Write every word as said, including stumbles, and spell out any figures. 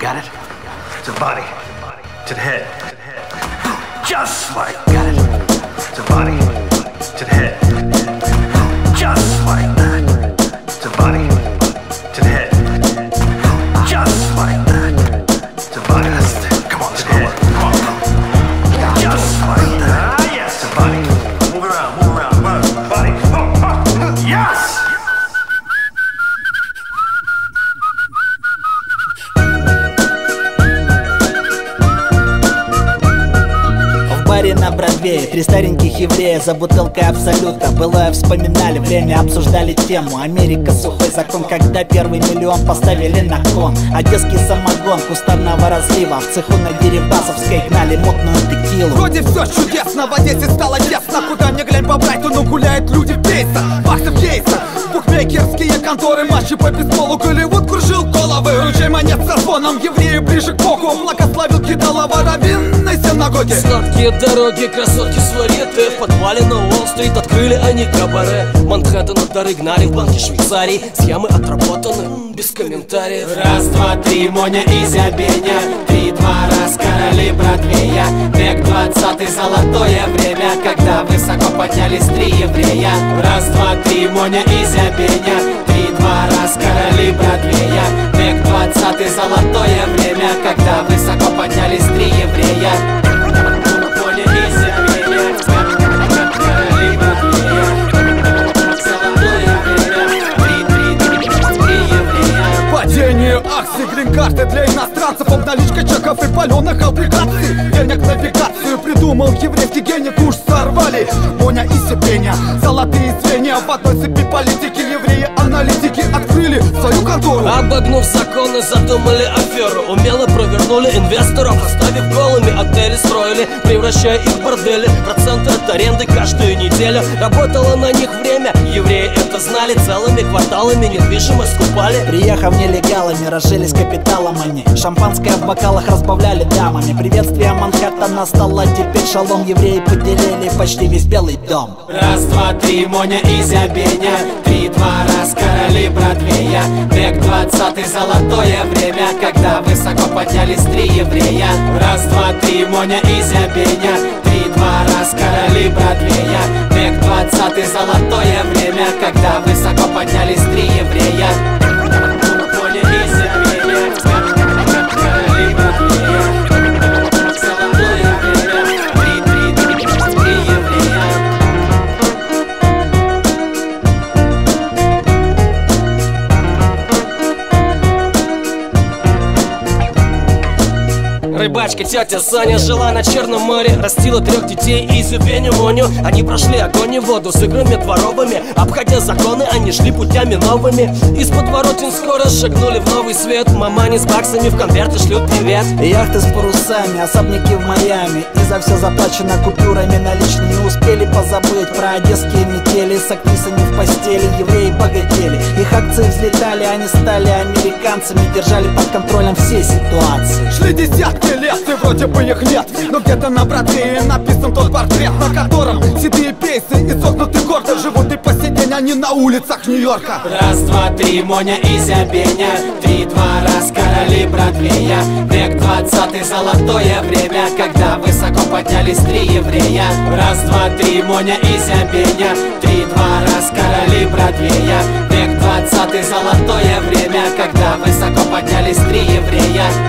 Got it? To the body, to the head, just like, got it? To the body, to the head, just like that. To the body, to the head, just like that. To the body, come on, to the head, come on, just like that. Ah, yes. To the body, move around, move around, move, body, oh, oh, yes. На Бродвее три стареньких еврея за бутылкой Абсолюта. Былое вспоминали, время обсуждали тему. Америка, сухой закон, когда первый миллион поставили на кон. Одесский самогон кустарного разлива. В цеху на Дерибасовской гнали мутную текилу. Вроде все чудесно, в Одессе стало ясно. Куда мне глянь по Брайтону гуляют люди в пейсах, баксов кейсах. Букмекерские конторы, матчи по бейсболу. Голливуд кружил головы, ручей монет со звоном. Евреи ближе к Богу, благословил кидалова раввинной синагоги. Сладкие дороги, красотки свариты. В подвале на Уолл-стрит открыли они кабаре. Манхэттен от дары гнали в банке Швейцарии. Схемы отработаны, без комментариев. Раз, два, три, Моня, Изя, Беня. Три, два, раз, короли Бродвея. Век двадцатый, золотое время, когда высоко поднялись три еврея. Раз, два, три, Моня, Изя, Беня. Три, два, раз, короли Бродвея. Век двадцатый, золотое время, когда высоко поднялись три еврея. Акции, грин-карты для иностранцев, обналичка чеков и паленых облигаций. Денег навигацию придумал еврейский гений, куш сорвали Моня и Себеня. Золотые звенья в одной цепи политики. Евреи-аналитики открыли свою контору. Обогнув законы, задумали аферу. Умело провернули инвесторов, оставив голыми отели строили, превращая их в бордели. Проценты от аренды каждую неделю. Работало на них время, евреи это знали. Целыми кварталами недвижимость скупали. Приехав нелегалами, разжились капиталом они. Шампанское в бокалах разбавляли дамами. Приветствие Манхэттена стало теперь шалом. Евреи поделили почти весь Белый дом. Раз, два, три, Моня, Изя, Беня. Три, два, раз, короли Бродвея. Век двадцатый, золотое время, когда высоко поднялись три еврея. Раз, два, три, Моня, Изя, Беня. Три, два, раз, короли Бродвея. Век двадцатый, золотое время, когда высоко поднялись три еврея. Рыбачка тетя Саня жила на Черном море, растила трех детей Изю, Беню, Моню. Они прошли огонь и воду с играми дворовыми. Обходя законы, они шли путями новыми. Из подворотен скоро шагнули в новый свет. Мамани с баксами в конверты шлют привет. Яхты с парусами, особняки в Майами. И за все заплачено купюрами наличными. Не успели позабыть про одесские метели. С актрисами в постели евреи богатели. Их акции взлетали, они стали американцами. Держали под контролем все ситуации. Шли десятки лет, и вроде бы их нет. Но где-то на Бродвее написан тот портрет, на котором седые пейсы и согнутый гордо живут и по сей день они на улицах Нью-Йорка. Раз, два, три, Моня, Изя, Беня. Три, два, раз, короли Бродвея. Век двадцатый, золотое время, когда высоко поднялись три еврея. Раз, два, три, Моня, Изя, Беня. Три, два, раз, короли Бродвея. Век двадцатый, золотое время, когда высоко поднялись три еврея.